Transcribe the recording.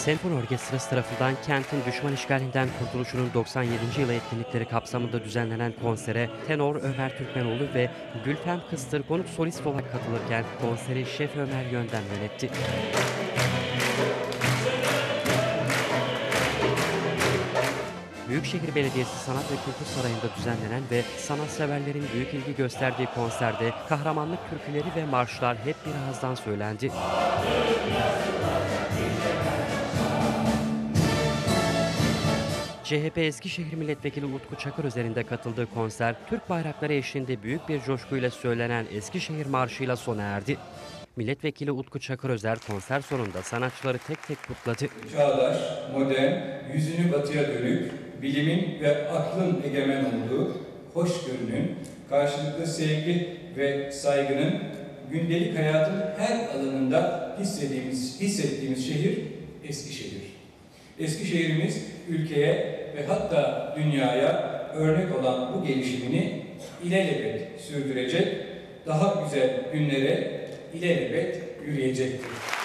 Senfoni Orkestrası tarafından kentin düşman işgalinden kurtuluşunun 97. yılı etkinlikleri kapsamında düzenlenen konsere tenor Ömer Türkmenoğlu ve Gülfem Kıstır konuk solist olarak katılırken konseri Şef Ömer Yöndem yönetti. Büyükşehir Belediyesi Sanat ve Kültür Sarayı'nda düzenlenen ve sanatseverlerin büyük ilgi gösterdiği konserde kahramanlık türküleri ve marşlar hep bir ağızdan söylendi. CHP Eskişehir Milletvekili Utku Çakırözer'in de katıldığı konser, Türk bayrakları eşliğinde büyük bir coşkuyla söylenen Eskişehir Marşı'yla sona erdi. Milletvekili Utku Çakırözer konser sonunda sanatçıları tek tek kutladı. Çağdaş, modern, yüzünü batıya dönük, bilimin ve aklın egemen olduğu, hoşgörünün, karşılıklı sevgi ve saygının gündelik hayatın her alanında hissettiğimiz şehir Eskişehir. Eskişehir'imiz ülkeye ve hatta dünyaya örnek olan bu gelişimini ilelebet sürdürecek, daha güzel günlere ilelebet yürüyecektir.